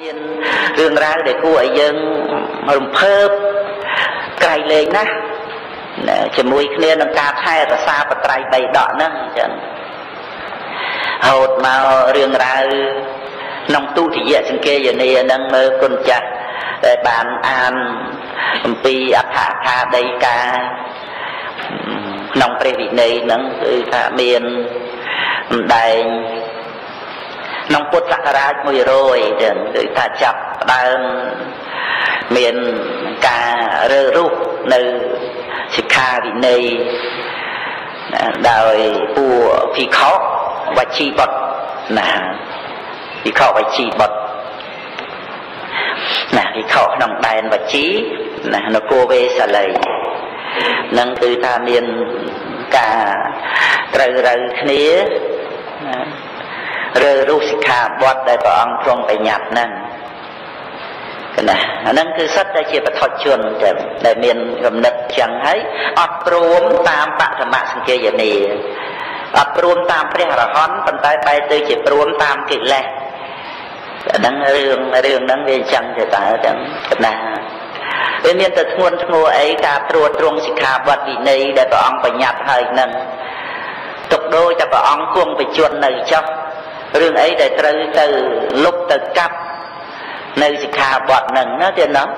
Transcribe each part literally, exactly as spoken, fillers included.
មានរឿងរ៉ាវដែលគួរឲ្យយើងរំភើបក្រៃលែងណាស់ជាមួយគ្នានឹងការថែរក្សាបត្រៃបីដកហ្នឹងអញ្ចឹងហូតមករឿងរ៉ាវក្នុងទុតិយសង្កេយនាហ្នឹងមើលគុណចាស់ដែលបានអានអំពីអដ្ឋអថាដីកាក្នុងព្រះវិន័យហ្នឹងគឺថាមានម្ដែងក្នុងពុទ្ធសករាជមួយរយចឹងគឺថាចាប់ផ្ដើមមានការរើរុះនៅសិក្ខាវិន័យដោយពួកភិក្ខុវជីបុត្រណាភិក្ខុវជីបុត្រណាភិក្ខុក្នុងដែនវជីណានគរវេសាលីនឹងគឺថាមានការត្រូវរើគ្នារើរុះសិក្ខាបទដែលព្រះអង្គទ្រង់បញ្ញត្តិហ្នឹងណាអាហ្នឹងគឺសិតតែជាបឋមជនតែដែលមានគំនិតចឹងហើយអត់ព្រមតាមបឋមសង្កេយនាអត់ព្រមតាមព្រះអរហន្តប៉ុន្តែបែរទៅជាព្រមតាមកិលេសអាហ្នឹងរឿងរឿងហ្នឹងវាអញ្ចឹងទៅតើចឹងណាវាមានតែធ្ងន់ធ្ងរអីការត្រួតត្រងសិក្ខាបទវិន័យដែលព្រះអង្គបញ្ញត្តិហើយហ្នឹងទុកដូចតែព្រះអង្គគង់បច្ចុប្បន្ននៅចុះរឿងអីដែលត្រូវទៅលុបទៅកាប់នៅសិក្ខាបទហ្នឹងណាទៀតណា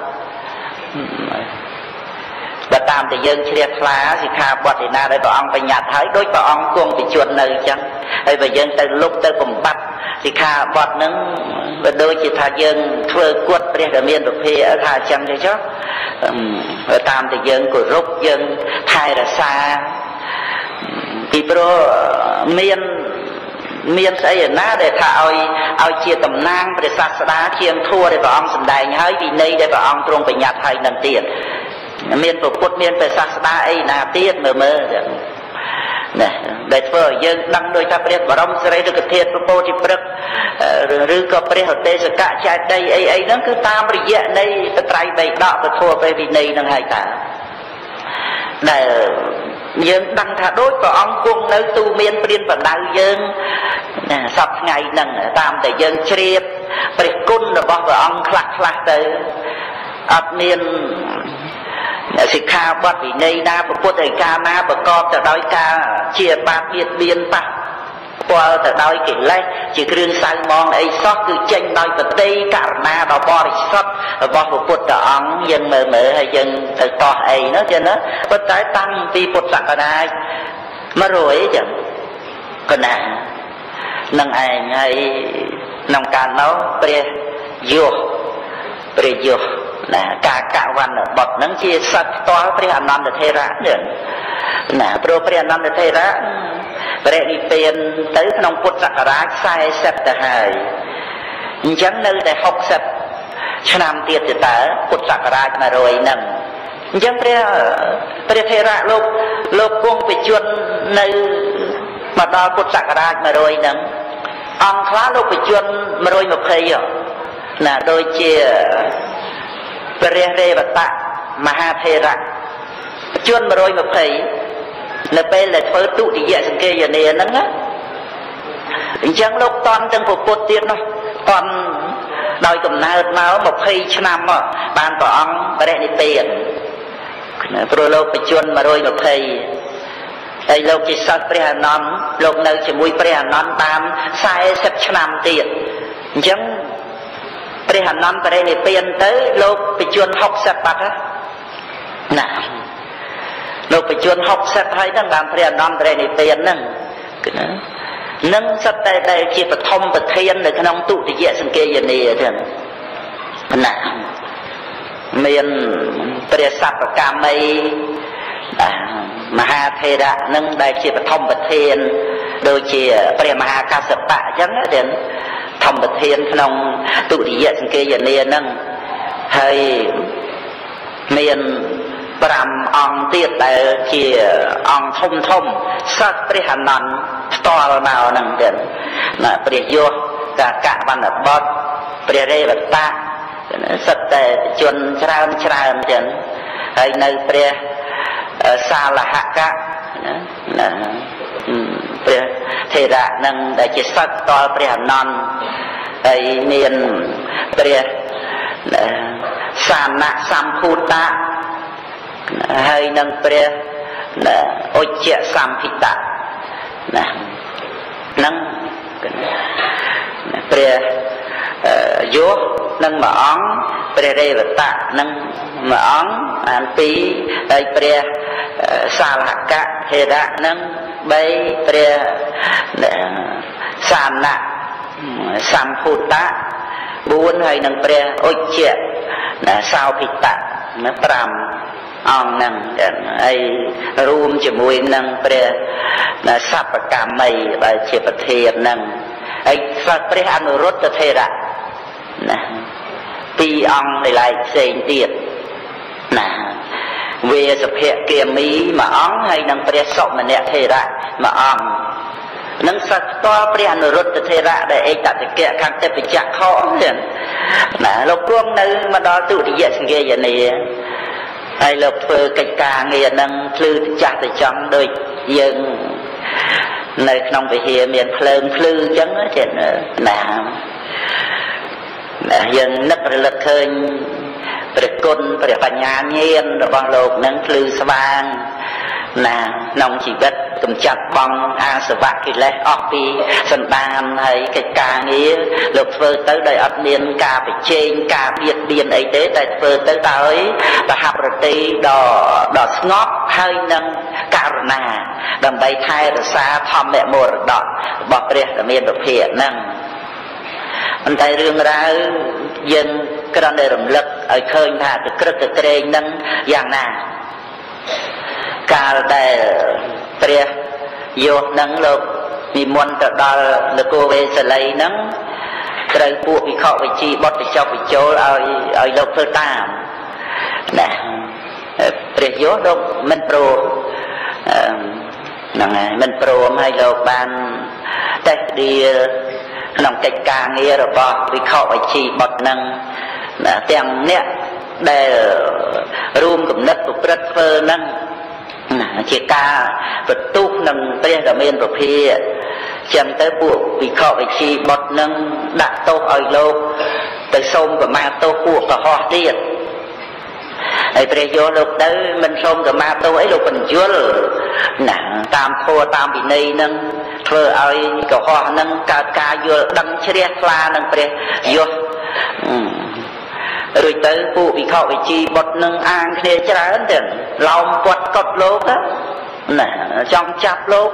បើតាមតែយើងជ្រះថ្លាសិក្ខាបទឯណាដែលព្រះអង្គបញ្ញត្តិហើយដូចព្រះអង្គគង់បច្ចុប្បន្ននៅអញ្ចឹងហើយបើយើងទៅលុបទៅបំបត្តិសិក្ខាបទហ្នឹងបើដូចជាថាយើងធ្វើគុតព្រះដែលមានពភាថាអញ្ចឹងទេចុះតាមតែយើងគោរពយើងថែរក្សាពីព្រោះមានមានស្អីឯណាដែលថាឲ្យឲ្យជាតំណាងព្រះសាស្តាជាងធัวដែលព្រះអង្គសម្ដែងហើយវិន័យដែលព្រះអង្គទ្រង់បញ្ញត្តិហើយនឹងទៀតមានពុទ្ធមានព្រះសាស្តាអីណាទៀតមើលមើលណាដែលធ្វើឲ្យយើងដឹងដោយថាព្រះបរមសារីរិកធាតុប្រពោធិព្រឹក្សឬក៏ព្រះឧទេសកៈចេតិយអីអីហ្នឹងគឺតាមរយៈនៃបត្រៃបីដកពធព្រះវិន័យហ្នឹងហើយតាដែលយើងដឹងថាដូចព្រះអង្គគង់នៅទូមានព្រានបណ្ដៅយើងណាសពថ្ងៃហ្នឹងតាមតែយើងជ្រាបព្រះគុណរបស់ព្រះអង្គខ្លះខ្លះទៅអត់មានសិក្ខាបទវិន័យណាពុទ្ធឯកាណាប្រកបទៅដោយការជាបាបបៀតបៀនប៉ះពាល់ទៅដោយកិលេសជាគ្រឿងសៅមងអីសោះគឺចេញដោយបតីករណាដ៏បរិសុទ្ធរបស់ព្រះពុទ្ធអង្គយើងមើលមើលហើយយើងទៅតោះអីនោះចឹងណាប៉ុន្តែតាំងពីពុទ្ធសករាជមួយរយចឹងកណានឹងឯងហើយក្នុងកាលនោះព្រះយុះព្រះយុះណាការកវណ្ណបុត្រហ្នឹងជាសត្វផ្ទាល់ព្រះអនន្តថេរៈហ្នឹងណាព្រោះព្រះអនន្តថេរៈបរិនិព្វានទៅក្នុងពុទ្ធសករាជសែសិបទៅហើយអញ្ចឹងនៅតែហុកសិបឆ្នាំទៀតទៅតើពុទ្ធសករាជមួយរយហ្នឹងអញ្ចឹងព្រះព្រះថេរៈលោកលោកគង់បច្ចុប្បន្ននៅមកដល់ពុទ្ធសករាជមួយរយហ្នឹងអង្គខ្លះលោកបច្ចុប្បន្នមួយរយម្ភៃណាដូចជាព្រះរេវតៈមហាថេរៈជួនមួយរយម្ភៃនៅពេលដែលធ្វើទុតិយសង្កេយនាហ្នឹងណាអញ្ចឹងលោកតន់ទាំងពុទ្ធទៀតនោះតន់ដោយកំណើតមកម្ភៃឆ្នាំបានព្រះអង្គបរិនិព្វានព្រោះលោកបច្ចុប្បន្នមួយរយម្ភៃហើយលោកជាសិស្សព្រះអនន្តលោកនៅជាមួយព្រះអនន្តបានសែសិបឆ្នាំទៀតអញ្ចឹងព្រះអនន្តបរិនិព្វានទៅលោកបច្ចុប្បន្នហុកសិបបាត់ណាលោកបច្ចុប្បន្នហុកសិបហើយហ្នឹងបានព្រះអនន្តបរិនិព្វានហ្នឹងគឺណានឹងសិតតែដែលជាបឋមប្រធាននៅក្នុងទុតិយសង្កេយនាហ្នឹងណាមានព្រះសព្វកាមីមហាថេរៈនឹងដែលជាបឋមប្រធានដូចជាព្រះមហាកស្សបៈអញ្ចឹងទេធម្មប្រធានក្នុងទុតិយសង្កេយនាហ្នឹងហើយមានប្រាំអង្គទៀតដែលជាអង្គធំធំសិស្សព្រះអនន្តផ្ទាល់មកហ្នឹងទៀតណាព្រះយុះកាកវណ្ណបុត្រព្រះរេវតៈសិទ្ធតែជនច្រើនច្រើនទៀតហើយនៅព្រះសាលហកៈណាព្រះថេរៈនឹងដែលជាសិទ្ធផ្ទាល់ព្រះអនន្តហើយមានព្រះសាណៈសម្ភូតៈហើយនឹងព្រះអុជ្ជសម្ភិតៈណានឹងព្រះយោនឹងមួយអង្គព្រះរេវតៈនឹងមួយអង្គអានពីរហើយព្រះសាលហកៈធេរៈនឹងបីព្រះសាណៈសម្ភូតៈបួនហើយនឹងព្រះអុជ្ជសោភិតៈប្រាំអង្គហ្នឹងហើយរួមជាមួយនឹងព្រះសព្វកម្មមីដែលជាប្រធានហ្នឹងហើយព្រះអនុរុទ្ធថេរៈណាពីរអង្គដែលឡែកផ្សេងទៀតណាវេសភៈគាមីមួយអង្គហើយនឹងព្រះសុមនៈថេរៈមួយអង្គនឹងសត្វផ្ទាល់ព្រះអនុរុទ្ធថេរៈដែលឯកតតិកៈខាងទេពចក្រខហ្នឹងណាលោកគង់នៅមកដល់ទុតិយសង្ឃាយនាហើយលោកធ្វើកិច្ចការងារហ្នឹងភ្លឺចាស់ទៅចង់ដូចយើងនៅក្នុងវិហារមានភ្លើងភ្លឺអញ្ចឹងចេះណាយើងនឹករលឹកឃើញព្រះគុណព្រះបញ្ញាញាណរបស់លោកនឹងភ្លឺស្វាងណាក្នុងជីវិតកម្ចាត់បងអាសវៈកិលេសអស់ពីសន្តានហើយកិច្ចការងារលោកធ្វើទៅដោយអត់មានការប្រជែងការបៀតបៀនអីទេតែធ្វើទៅដោយបហប្រតិដ៏ដ៏ស្ងប់ហើយនឹងករុណាដើម្បីថែរក្សាធម្មមរតករបស់ព្រះរាមាភិក្ខហ្នឹងប៉ុន្តែរឿងរ៉ាវយើងគ្រាន់តែរំលឹកឲ្យឃើញថាទៅក្រឹកទៅក្រែងហ្នឹងយ៉ាងណាកាលដែលព្រះយោនឹងលោកនិមន្តទៅដល់នគរវេសលីហ្នឹងត្រូវពួកវិខវិជីបុត្របញ្ចុះបញ្ចូលឲ្យឲ្យលោកធ្វើតាមណាព្រះយោលោកមិនព្រមហ្នឹងហើយមិនព្រមឲ្យលោកបានតេស្តឌីក្នុងកិច្ចការងាររបស់វិខវិជីបុត្រហ្នឹងទាំងអ្នកដែលរួមគំនិតប្រព្រឹត្តធ្វើហ្នឹងជាការបន្ទុកនឹងព្រះរាមាភិក្ខចឹងទៅពួកវិខវិជីបុត្រនឹងដាក់ទោសឲ្យលោកទៅសូមកម្មាទោសពួកកុហកទៀតហើយព្រះយោលោកទៅមិនសូមកម្មាទោសអីលោកបញ្យល់ណាតាមធម៌តាមវិន័យនឹងធ្វើឲ្យកុហកនឹងកើតការយល់ដឹងជ្រះថ្លានឹងព្រះយោរួចទៅពួកវិខវិជីបុត្រនឹងអាងគ្នាច្រើនទៀតឡោមពាត់កត់លោកណាចង់ចាប់លោក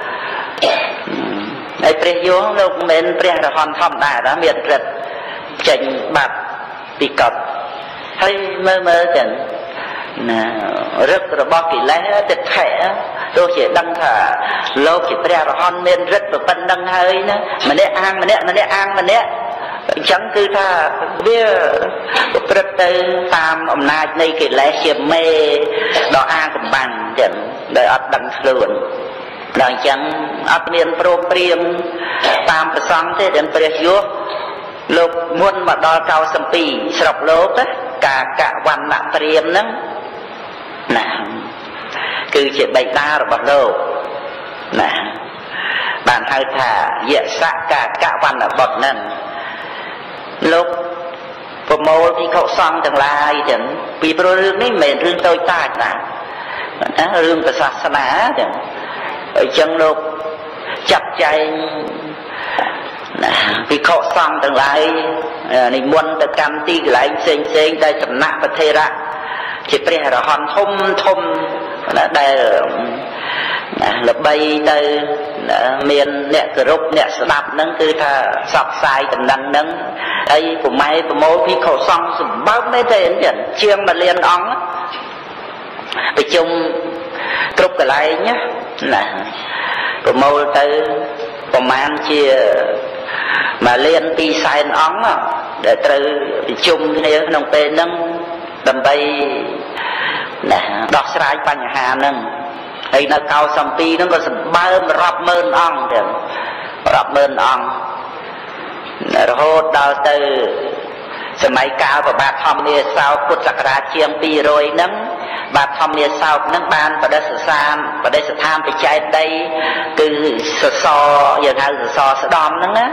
ហើយព្រះយោលោកមិនមែនព្រះរហន្តធម្មតាណាមានរិទ្ធចេញបាត់ពីកត់ហើយមើលមើលចឹងណារឹករបស់កិលេសទិដ្ឋិទោះជាដឹងថាលោកជាព្រះរហន្តមានរិទ្ធប៉ុណ្្នឹងហើយណាម្នាក់អាងម្នាក់ម្នាក់អាងម្នាក់អញ្ចឹងគឺថាវាប្រព្រឹត្តទៅតាមអំណាចនៃកិលេសជាមេដ៏អាកំបាំងចឹងដោយអត់ដឹងខ្លួនដល់អញ្ចឹងអត់មានព្រមព្រៀងតាមប្រសង្ឃទេដែលព្រះយោលោកមុនមកដល់កៅសំពីស្រុកលោកកាកវណ្ណៈព្រាមហ្នឹងណាគឺជាបិតារបស់លោកណាបានហៅថាយសកាកវណ្ណបុត្រហ្នឹងលោកប្រមូលភិក្ខុសង្ឃទាំងឡាយចឹងពីព្រោះរឿងនេះមិនមែនរឿងតូចតាចណាណារឿងព្រះសាសនាចឹងអញ្ចឹងលោកចាត់ចែងណាភិក្ខុសង្ឃទាំងឡាយនិមន្តទៅកម្មទីកន្លែងផ្សេងផ្សេងដែលចំណាក់ប្រធេរៈជាព្រះរហន្តធំធំដែលល្បីទៅមានអ្នកគោរពអ្នកស្ដាប់ហ្នឹងគឺថាសពផ្សាយដំណឹងហ្នឹងហើយប្រម៉ែប្រមូលភិក្ខុសង្ឃសម្បើមមែនទេជាងមួយលានអង្គប្រជុំគ្រប់កន្លែងណាប្រមូលទៅប្រមាណជាមួយលានពីរសែនអង្គដែលត្រូវប្រជុំគ្នាក្នុងពេលហ្នឹងដើម្បីណាដោះស្រាយបញ្ហាហ្នឹងហើយនៅកៅសំពីហ្នឹងក៏សម្បើមរាប់ម៉ឺនអង្គទៀតរាប់ម៉ឺនអង្គរហូតដល់ទៅសម័យកាលប្របាទធម្មាសោកពុទ្ធសករាជជាងពីររយហ្នឹងបាទធម្មាសោកហ្នឹងបានបដិសសានបដិស្ថានបច្ច័យដីគឺសសរយើងហៅសសរស្ដំហ្នឹងណា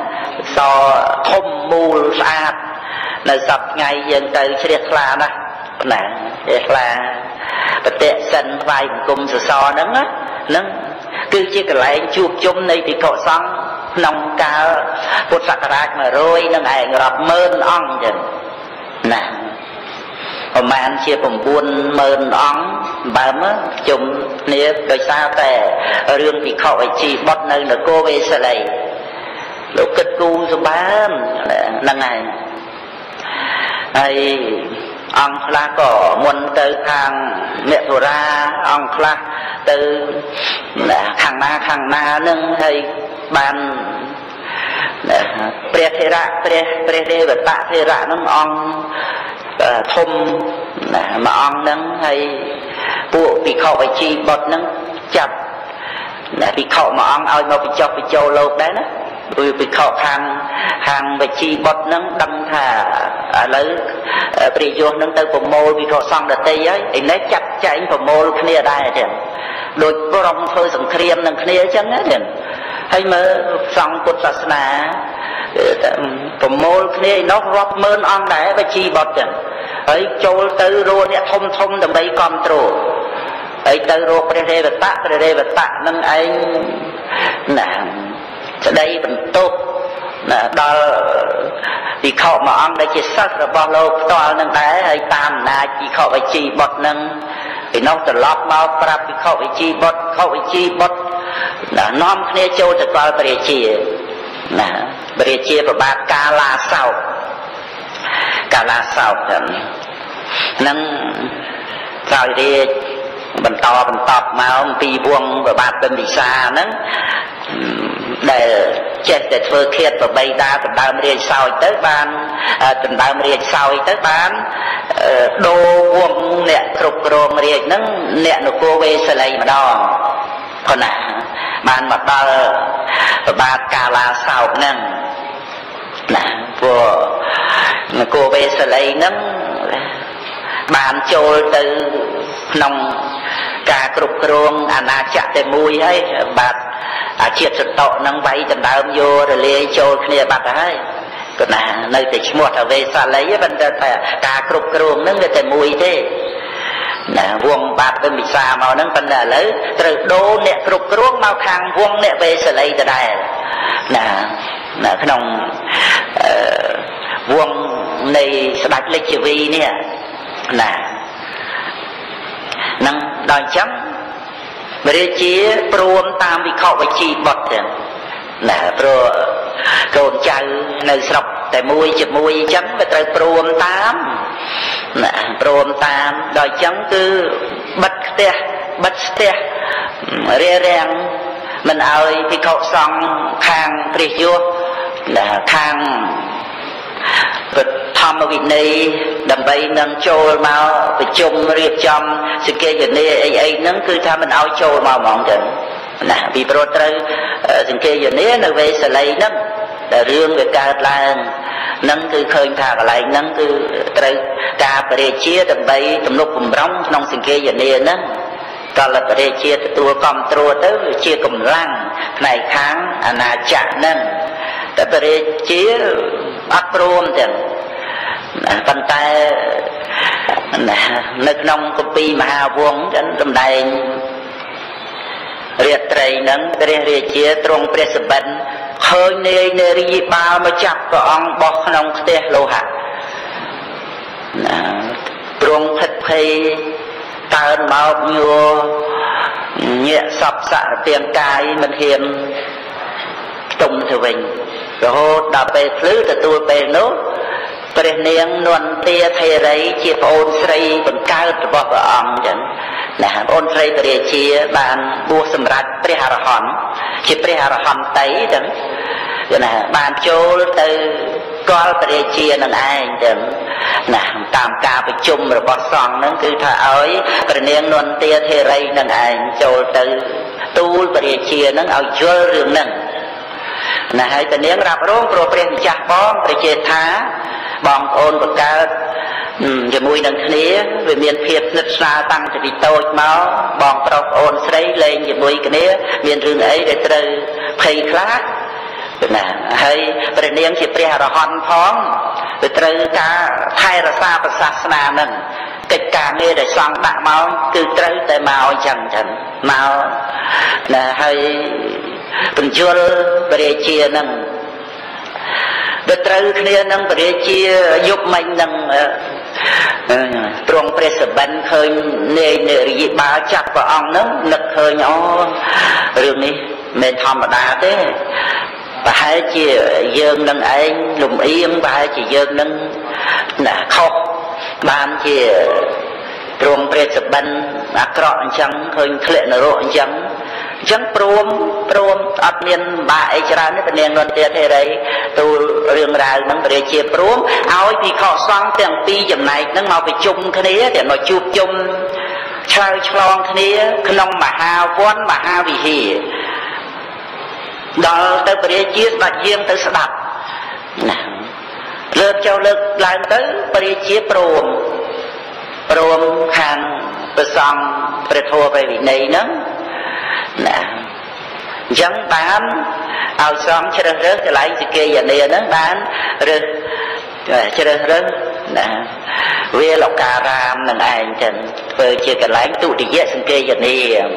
សធំមូលស្អាតនៅសប្ថ្ងៃយើងទៅជ្រះថ្លាណាណាជ្រះថ្លាប្រតិសិនថ្វាយបង្គំសសរហ្នឹងហ្នឹងគឺជាកន្លែងជួបជុំនៃភិក្ខុសង្ឃក្នុងកាលពុទ្ធសករាជមួយរយនឹងឯងរាប់ម៉ឺនអង្គចឹងណាប្រហែលជា៩ម៉ឺនអង្គបើមើលជុំគ្នាដោយសារតែរឿងភិក្ខុអិជីបុត្រនៅនគរវេសលីលោកគិតគូរសម្បានហ្នឹងហើយហើយអង្គខ្លះក៏មុនទៅខាងមធុរាអង្គខ្លះទៅខាងណាខាងណានឹងហើយបានព្រះធេរៈព្រះព្រះទេវតាធេរៈនឹងអង្គធំណាមួយអង្គហ្នឹងហើយពួកភិក្ខុអិជីបុត្រហ្នឹងចាប់ណាភិក្ខុមួយអង្គឲ្យមកបញ្ចុះបញ្ចូលលោកដែរណាព្រោះភិក្ខុខាងខាងវិជីបុត្រហ្នឹងដឹងថាឥឡូវព្រះយោហ្នឹងទៅប្រមូលភិក្ខុសង្ឃដទៃហើយឯនេះចាត់ចែងប្រមូលគ្នាដែរចឹងដូចក្រុមធ្វើសង្គ្រាមនឹងគ្នាអញ្ចឹងណាចឹងហើយមើលសង្ឃពុទ្ធសាសនាប្រមូលគ្នាឯនោះរាប់ម៉ឺនអង្គដែរវិជីបុត្រចឹងហើយចូលទៅរកអ្នកធំធំដើម្បីគ្រប់គ្រងហើយទៅរកព្រះទេវតាព្រះទេវតានឹងឯងណាស្ដីបន្ទប់ណាដល់ភិក្ខុមួយអង្គដែលជាសិស្សរបស់លោកផ្ទាល់នឹងដែរហើយតាមអំណាចភិក្ខុវិជីបុត្រនឹងពីនោះត្រឡប់មកប្រាប់ភិក្ខុវិជីបុត្រភិក្ខុវិជីបុត្រនាំគ្នាចូលទៅកលព្រះរាជាណាព្រះរាជាប្របាទកាឡាសោកកាឡាសោកហ្នឹងក្រោយរាជបន្តបន្តមកអំពីវងប្របាទបិណ្ឌិសាហ្នឹងដែលចេះតែធ្វើឃាតប្របីដាដណ្ដើមរាជសោយទៅបានដណ្ដើមរាជសោយទៅបានដូរវងអ្នកគ្រប់គ្រងរាជហ្នឹងអ្នកនគរវេសលីម្ដងប៉ុណ្ណាបានមកដល់ប្របាទកាឡាសោកហ្នឹងណាព្រោះនគរវេសលីហ្នឹងបានចូលទៅក្នុងការគ្រប់គ្រងអាណាចក្រតែមួយហើយបាទអាជាតិសតៈនឹងវាយដណ្ដើមយករលាយចូលគ្នាបាត់ទៅហើយក៏ណានៅតែឈ្មោះថាវេសាលីប៉ុន្តែថាការគ្រប់គ្រងនឹងវាតែមួយទេណាវងបាទវិមិសាមកហ្នឹងប៉ុន្តែឥឡូវត្រូវដូរអ្នកគ្រប់គ្រងមកខាងវងអ្នកវេសាលីដដែលណានៅក្នុងអឺវងនៃស្ដេចលេចជីវីនេះណានឹងដល់អញ្ចឹងព្រះរាជាព្រមតាមវិខវិជីបុត្រទាំងណាព្រោះកូនចៅនៅស្រុកតែមួយជាមួយអញ្ចឹងវាត្រូវព្រមតាមណាព្រមតាមដល់អញ្ចឹងគឺបិទផ្ទះបិទស្ទះរារាំងមិនឲ្យភិក្ខុសង្ឃខាងព្រះយោណាខាងធម្មវិន័យដើម្បីនឹងចូលមកប្រជុំរៀបចំសេចក្ដីនាអីអីហ្នឹងគឺថាមិនឲ្យចូលមកហ្មងចឹងណាពីព្រោះត្រូវសេចក្ដីនានៅវេសាលីហ្នឹងតែរឿងវាកើតឡើងហ្នឹងគឺឃើញថាកន្លែងហ្នឹងគឺត្រូវការព្រះរាជាដើម្បីទំនុកបំរុងក្នុងសេចក្ដីនាហ្នឹងតលព្រះរាជាទទួលគ្រប់គ្រងទៅជាកម្លាំងផ្នែកខាងអាណាចក្រហ្នឹងតែព្រះរាជាអត់ព្រមទាំងប៉ុន្តែនៅក្នុងគម្ពីរមហាវង្សចឹងសម្ដែងរាត្រីហ្នឹងព្រះរាជាទ្រង់ព្រះសម្បិនឃើញនាយនារីបាលមកចាប់ព្រះអង្គបោះក្នុងផ្ទះលោហៈណាទ្រង់ភិតភ័យកើនមកញួរញាក់សពសរពាងកាយមិនហ៊ានផ្ទុំទៅវិញរហូតដល់ពេលភ្លឺទទួលពេលនោះព្រះនាងនន្ទាធេរីជាប្អូនស្រីបង្កើតរបស់ព្រះអង្គចឹងណាប្អូនស្រីព្រះរាជាបានបួសសម្រាប់ព្រះអរហន្តជាព្រះអរហន្តីចឹងណាបានចូលទៅកលព្រះរាជានឹងឯងចឹងណាតាមការប្រជុំរបស់សង្ឃហ្នឹងគឺថាឲ្យព្រះនាងនន្ទាធេរីនឹងឯងចូលទៅទូលព្រះរាជានឹងឲ្យយល់រឿងហ្នឹងណាហើយតានាងរ៉ាប់រងព្រោះព្រះម្ចាស់បងព្រះចេថាបងប្អូនបង្កើតជាមួយនឹងគ្នាវាមានភាពស្និទ្ធស្នាលតាំងពីតូចមកបងប្រុសប្អូនស្រីលេងជាមួយគ្នាមានរឿងអីដែលត្រូវភ័យខ្លាចណាហើយព្រះនាងជាព្រះអរហន្តផងវាត្រូវការថែរក្សាប្រសាសនានឹងកិច្ចការងារដែលសង្ឃដាក់មកគឺត្រូវតែមកអញ្ចឹងចឹងមកណាហើយបញ្យលព្រះរាជានឹងវាត្រូវគ្នានឹងព្រះរាជាយប់មិញនឹងទ្រង់ព្រះសបិនឃើញនាយនារីបាចាប់ព្រះអង្គនឹងនឹកឃើញអូរឿងនេះមិនធម្មតាទេប្រហែលជាយើងនឹងឯងលំអៀងប្រហែលជាយើងនឹងណាខុសបានជាទ្រង់ព្រះសបិនអាក្រក់អញ្ចឹងឃើញធ្លាក់នរកអញ្ចឹងអញ្ចឹងព្រមព្រមអត់មានបាក់អីច្រើនទេព្រះនាងនន្ទាធិរីទូលរឿងរ៉ាវហ្នឹងព្រះរាជាព្រមឲ្យភិក្ខុសង្ឃទាំងពីរចំណែកហ្នឹងមកប្រជុំគ្នាទាំងមកជួបជុំឆ្លើយឆ្លងគ្នាក្នុងមហាវ័នមហាវិហារដល់ទៅព្រះរាជាស្ដេចយាងទៅស្ដាប់ណាលើកចុះលើកឡើងទៅព្រះរាជាព្រមព្រមខាងព្រះសង្ឃព្រះធម៌ព្រះវិន័យហ្នឹងណាអញ្ចឹងបានឲ្យសង្ឃជ្រើសរើសកន្លែងសិកាយានីហ្នឹងបានរើសជ្រើសរើសណាវាលការាមនឹងឯងចឹងធ្វើជាកន្លែងទុតិយសង្កាយានី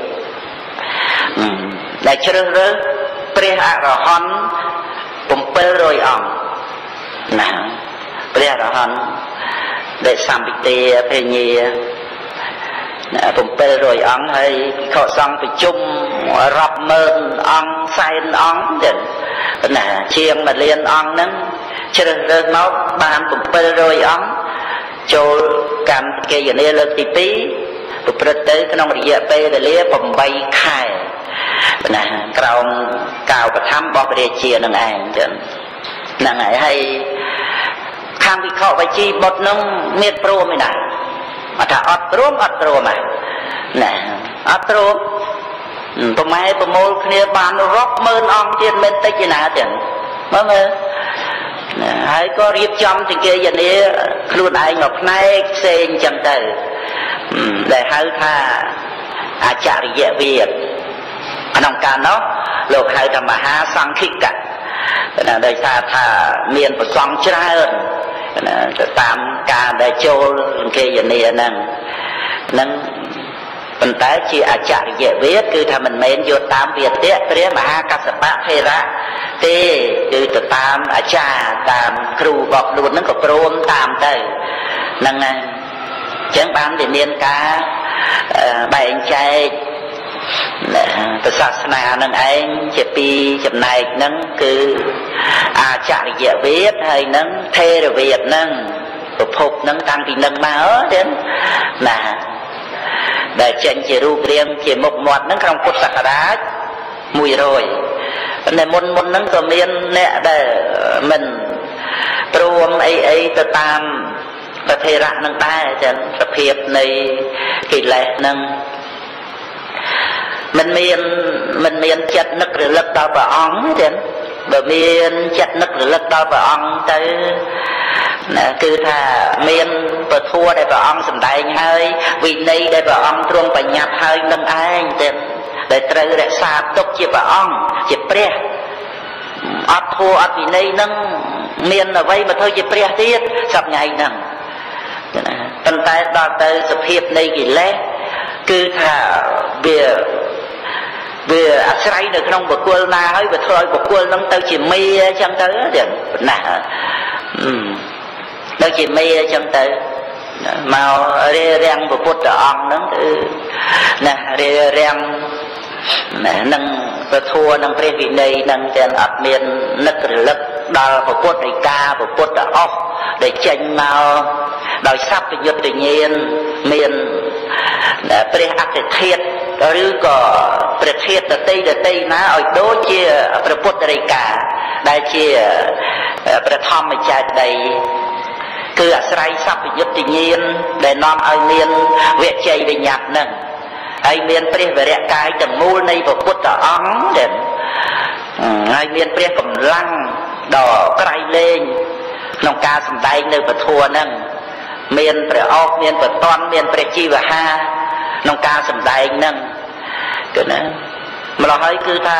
ដែលជ្រើសរើសព្រះអរហន្តbảy trămអង្គណាព្រះអរហន្តដែលសម្បទាភញ្ញាណាbảy trămអង្គហើយភិក្ខុសង្ឃប្រជុំរាប់ម៉ឺនអង្គសែនអង្គទៀតណាជាងមួយលានអង្គហ្នឹងជ្រើសរើសមកបានbảy trămអង្គចូលកម្មកិច្ចនាលើកទីពីរប្រព្រឹត្តទៅក្នុងរយៈពេលវេលាeightខែណាក្រោមកាវបឋមរបស់ព្រះរាជានឹងឯងចឹងហ្នឹងហើយហើយខាងវិខវិជីបុត្រនឹងមានព្រមឯណាអត់ថាអត់ព្រមអត់ព្រមហ្នឹងណាអត់ព្រមប្រម៉ែប្រមូលគ្នាបានរាប់ម៉ឺនអង្គទៀតមិនតិចទេណាចឹងមើលមើលហើយក៏រៀបចំទង្គេយនាខ្លួនឯងមកផ្នែកផ្សេងចឹងទៅដែលហៅថាអចរិយវិទ្យាក្នុងកាលនោះលោកហៅថាមហាសង្ឃិកៈដោយសារថាមានប្រសង់ច្រើនទៅតាមការដែលចូលទង្គេយនាហ្នឹងហ្នឹងប៉ុន្តែជាអចរិយវិទ្យាគឺថាមិនមែនយកតាមវាទៈព្រះមហាកស្សបៈថេរៈទេគឺទៅតាមអាចារ្យតាមគ្រូរបស់ខ្លួនហ្នឹងក៏ព្រមតាមទៅហ្នឹងហើយអញ្ចឹងបានតែមានការបែងចែកព្រះសាសនានឹងឯងជាពីរចំណែកហ្នឹងគឺអចរិយវិទ្យាហើយនឹងថេរវិទ្យាហ្នឹងប្រភពហ្នឹងតាំងពីនឹងមកទៀតណាដែលចេញជារូបរាងជាមុខមាត់ហ្នឹងក្នុងពុទ្ធសករាជមួយរយតែមុនមុនហ្នឹងក៏មានអ្នកដែលមិនព្រមអីអីទៅតាមប្រធេរៈនឹងដែរចឹងសភាពនៃកិលេសហ្នឹងមិនមានមិនមានចិត្តនឹករលឹកដល់ព្រះអង្គទេបើមានចិត្តនឹករលឹកដល់ព្រះអង្គទៅណាគឺថាមានពធัวដែលព្រះអង្គសម្ដែងហើយវិន័យដែលព្រះអង្គទ្រង់បញ្ញត្តិហើយនឹងឯងទេដែលត្រូវរក្សាទុកជាព្រះអង្គជាព្រះអត់ធัวអត់វិន័យនឹងមានអ្វីមកធ្វើជាព្រះទៀតសប្ងៃហ្នឹងណាប៉ុន្តែដល់ទៅសភាពនៃកិលេសគឺថាវាវាអាស្រ័យនៅក្នុងបុគ្គលណាហើយវាធ្វើឲ្យបុគ្គលនឹងទៅជាមេអញ្ចឹងទៅទៀតណាទៅជាមេអញ្ចឹងទៅមករារាំងពុទ្ធអង្គហ្នឹងគឺណារារាំងនឹងពធัวនឹងព្រះវិន័យនឹងទាំងអត់មាននឹករលឹកដល់ពុទ្ធឯកាពុទ្ធអស់ដែលចេញមកដោយសព្វយុត្តញាណមានព្រះអតិធិធឬក៏ព្រះធាតុដតីដតីណាឲ្យដូចជាព្រះពុទ្ធរិកាដែលជាព្រះធម្មចេតីគឺអាស្រ័យសព្វយុត្តញាណដែលនាំឲ្យមានវិជ័យវិញ្ញាតនឹងហើយមានព្រះវរៈកាយទាំងមូលនៃព្រះពុទ្ធអង្គដែលហើយមានព្រះកម្លាំងដ៏ក្រៃលែងក្នុងការសម្ដែងនៅពធัวហ្នឹងមានព្រះអស់មានព្រះតនមានព្រះជីវហាក្នុងការសម្ដែងហ្នឹងគឺណាម្ល៉េះហើយគឺថា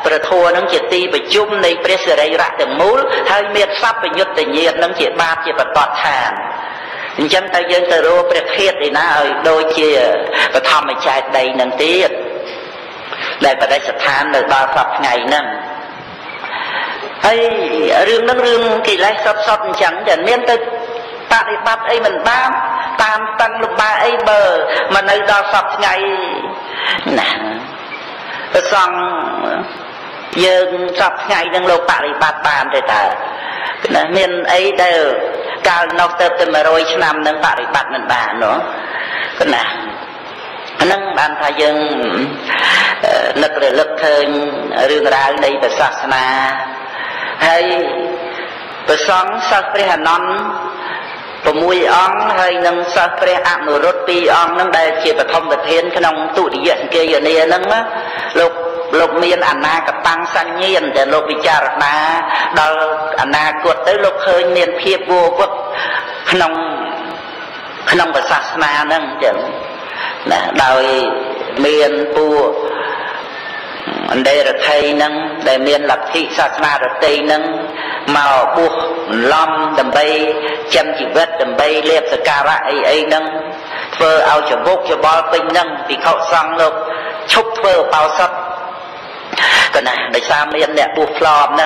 ប្រធัวនឹងជាទីប្រជុំនៃព្រះសិរីរៈទាំងមូលហើយមានសព្វញ្ញុត្តញាណនឹងជាបាបជាបតតឋានអញ្ចឹងតែយើងទៅរកព្រះធាតុឯណាឲ្យដូចជាបឋមចេតិយនឹងទៀតដែលបរិស្ថាននៅដល់សពថ្ងៃហ្នឹងហើយរឿងហ្នឹងរឿងកិលេសសុទ្ធសុទ្ធអញ្ចឹងតែមានទៅបដិបត្តិអីមិនបានតាមតឹងលំបាកអីបើមកនៅដល់សពថ្ងៃណាព្រះសង្ឃយើងសពថ្ងៃនឹងលោកបដិបត្តិបានទេតើណាមានអីដែលកាលនោះទៅទៅមួយរយឆ្នាំនឹងបដិបត្តិមិនបាននោះណាហ្នឹងបានថាយើងនឹករលឹកឃើញរឿងរ៉ាវនៃព្រះសាសនាហើយព្រះសង្ឃសិស្សព្រះអនន្ត6អង្គហើយនឹងសិស្សព្រះអនុរុទ្ធ2អង្គហ្នឹងដែលជាបឋមប្រធានក្នុងទុតិយសង្ឃាយនាហ្នឹងណាលោកលោកមានអនាគតាំងសញ្ញាណដែលលោកពិចារណាដល់អនាគតទៅលោកឃើញមានភាពវោវឹកក្នុងក្នុងសាសនាហ្នឹងចឹងណាដោយមានពួកអន្តរថ័យហ្នឹងដែលមានលទ្ធិសាសនារតីហ្នឹងមកបួសបន្លំដើម្បីចិញ្ចឹមជីវិតដើម្បីលាភសក្ការៈអីអីហ្នឹងធ្វើឲ្យចមុកច្បល់ពេញហ្នឹងភិក្ខុសង្ឃលោកឈប់ធ្វើឧបោសថកណាដោយសារមានអ្នកបួសផ្លំហ្នឹង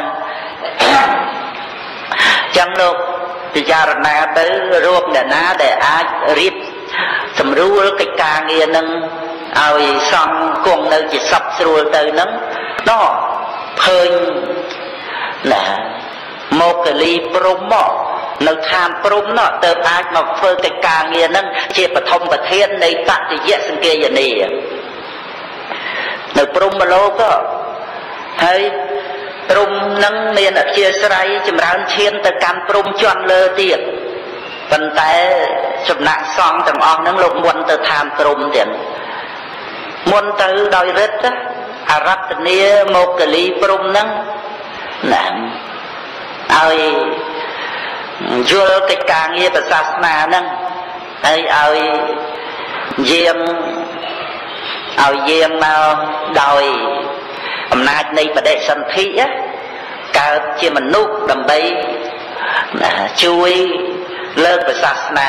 ចឹងលោកពិចារណាទៅរកអ្នកណាដែលអាចរៀបសម្រួលកិច្ចការងារហ្នឹងឲ្យសង្ឃគង់នៅជាសពស្រួលទៅហ្នឹងនោះឃើញណាមកកលីព្រំមកនៅឋានព្រំនោះទៅអាចមកធ្វើកិច្ចការងារហ្នឹងជាបឋមប្រធាននៃតតិយសង្ឃាយនានៅព្រំមលោកហើយព្រំហ្នឹងមានអធិស្រ័យចម្រើនឈានទៅកាន់ព្រំជាន់លើទៀតប៉ុន្តែសំណាក់សង្ឃទាំងអស់ហ្នឹងលោកមុនទៅឋានព្រំទៀតមុនទៅដោយរិទ្ធអរតនីមកកលីព្រំហ្នឹងណាឲ្យយល់កិច្ចការងារព្រះសាសនាហ្នឹងហើយឲ្យយាងឲ្យយាងមកដោយអំណាចនៃបដិសន្ធិកើតជាមនុស្សដើម្បីជួយលើកព្រះសាសនា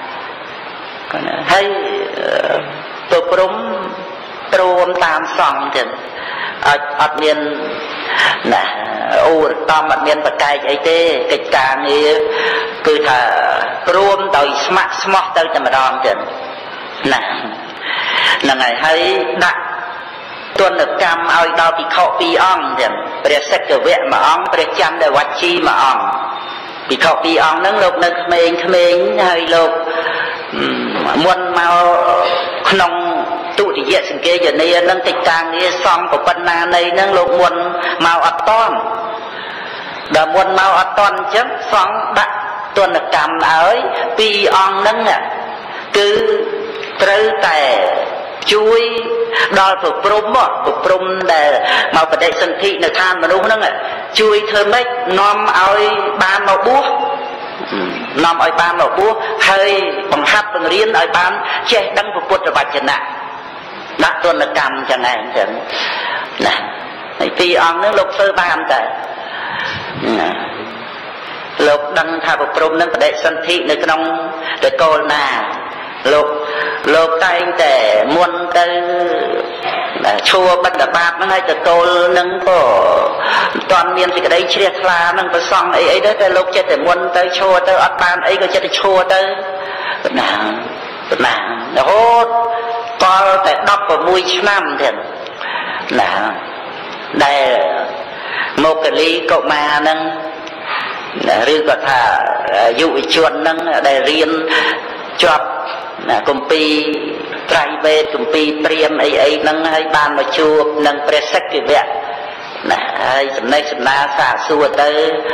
ហើយទៅព្រំព្រមតាមសង្ឃទៀតអត់អត់មានណាអូរតំអត់មានបកាយអីទេកិច្ចការងារគឺថាព្រមដោយស្ម័គ្រស្មោះទៅតែម្ដងទៀតណាហ្នឹងហើយហើយដាក់ទណ្ឌកម្មឲ្យដល់ភិក្ខុពីរអង្គទៀតព្រះសិទ្ធវៈមួយអង្គព្រះចន្ទវជ្ជីមួយអង្គភិក្ខុពីរអង្គហ្នឹងលោកនៅក្មេងក្មេងហើយលោកមុនមកក្នុងទុតិយសង្ឃាយនានឹងកិច្ចការងារសង្ឃប្រពន្ធណានៃនឹងលោកមុនមកអត់តន់ដល់មុនមកអត់តន់អញ្ចឹងសង្ឃដាក់ទណ្ឌកម្មឲ្យពីរអង្គហ្នឹងគឺត្រូវតែជួយដល់ប្រព្រំប្រព្រំដែលមកបដិសន្ធិនៅឋានមនុស្សហ្នឹងជួយធ្វើម៉េចនាំឲ្យបានមកបួសនាំឲ្យបានមកបួសហើយបង្ហាត់បង្រៀនឲ្យបានចេះដឹងពុទ្ធវចនៈដាក់ទណ្ឌកម្មចឹងឯងចឹងណាហើយពីរអង្គហ្នឹងលោកធ្វើបានតែណាលោកដឹងថាប្រព្រំនឹងបដិសន្ធិនៅក្នុងតកូលណាលោកលោកតែងតែមុនទៅឈួរបិណ្ឌបាតហ្នឹងហើយតកូលហ្នឹងក៏មិនតាន់មានសេចក្តីជ្រះថ្លាហ្នឹងប្រសង់អីអីទៅតែលោកចិត្តតែមុនទៅឈួរទៅអត់បានអីក៏ចិត្តតែឈួរទៅណាណារហូតតលតែដប់ប្រាំមួយឆ្នាំទៀតណាដែលមកលីកុមារហ្នឹងឬក៏ថាយុវជនហ្នឹងដែលរៀនជាប់គម្ពីរត្រៃវេទគម្ពីរព្រាហ្មណ៍អីអីហ្នឹងហើយបានមកជួបនឹងព្រះសិក្ខវៈណាហើយចំណេះសំណាលសាកសួរទៅ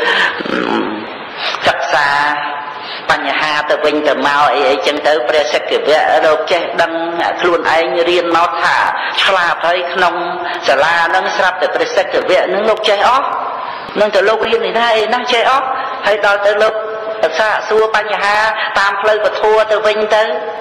សិក្សាបញ្ហាទៅវិញទៅមកអីអីចឹងទៅព្រះសិក្ខវៈរកចេះដឹងខ្លួនឯងរៀនមកថាឆ្លាតហើយក្នុងសាលាហ្នឹងស្រាប់តែព្រះសិក្ខវៈហ្នឹងលោកចេះអស់នឹងទៅលោករៀននេះថាអីណាចេះអស់ហើយដល់ទៅលោកសាកសួរបញ្ហាតាមផ្លូវពធទៅវិញទៅ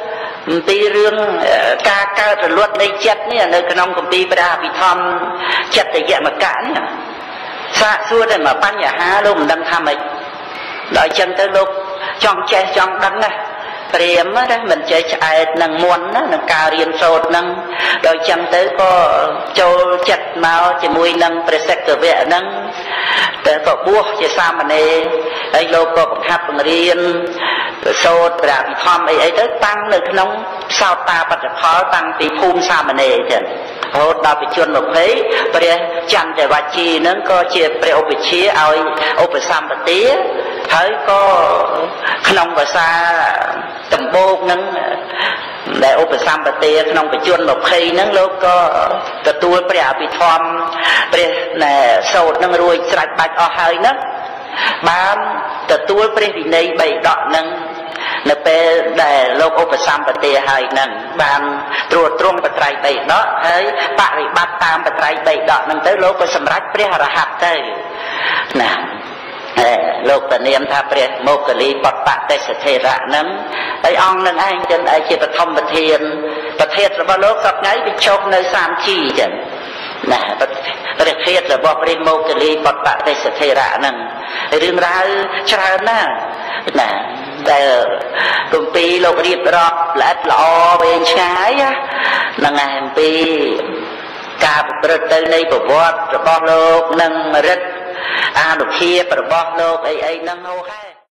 ពីរឿងការកើតរលត់នៃចិត្តនេះនៅក្នុងគម្ពីរព្រះអភិធម្មចិត្តយមកៈនេះសាកសួរតែមកបញ្ហាលោកមិនដឹងថាម៉េចដល់ចឹងទៅលោកចង់ចេះចង់ដឹងណាព្រាមណាមិនចេះឆ្អែតនឹងមន់ណានឹងការរៀនសូត្រហ្នឹងដល់ចឹងទៅក៏ចូលចិត្តមកជាមួយនឹងព្រះសិទ្ធវៈហ្នឹងតែក៏បួសជាសាមណេរហើយលោកក៏បង្ហាត់បង្រៀនសូត្រព្រះអភិធម្មអីអីទៅតាំងនៅក្នុងសោតាបត្តផលតាំងពីភូមិសាមណេរចឹងរហូតដល់បច្ចុប្បន្នยี่สิบព្រះចន្ទវជ្ជីហ្នឹងក៏ជាព្រះឧបជាឲ្យឧបសម្បទាហើយក៏ក្នុងភាសាដំបូកហ្នឹងដែលឧបសម្បទាក្នុងបច្ចុប្បន្នยี่สิบហ្នឹងលោកក៏ទទួលព្រះអភិធម្មព្រះសូត្រហ្នឹងរួចស្រេចបាច់អស់ហើយហ្នឹងបានទទួលព្រះវិន័យបីដកហ្នឹងនៅពេលដែលលោកឧបសម្បទាហើយហ្នឹងបានត្រួតត្រងបត្រៃបីដកហើយបរិបត្តិតាមបត្រៃបីដកហ្នឹងទៅលោកក៏សម្រេចព្រះអរហន្តទៅណាលោកតានាមថាព្រះមោគលីបតៈទេសធេរៈហ្នឹងហើយអង្គនឹងឯងចឹងឯជាបឋមប្រធានប្រធានរបស់លោកសពថ្ងៃវាចុះនៅសាមជីចឹងណាព្រះធាតុរបស់ព្រះមោគលីបតៈទេសធេរៈហ្នឹងរឿងរ៉ាវច្រើនណាស់ណាដែលគម្ពីរលោករៀបរាប់ល្អិតល្អវែងឆ្ងាយហ្នឹងឯងអំពីការប្រព្រឹត្តទៅនៃប្រវត្តិរបស់លោកនិងរិទ្ធអានុភាពរបស់លោកអីអីហ្នឹងហូរហែ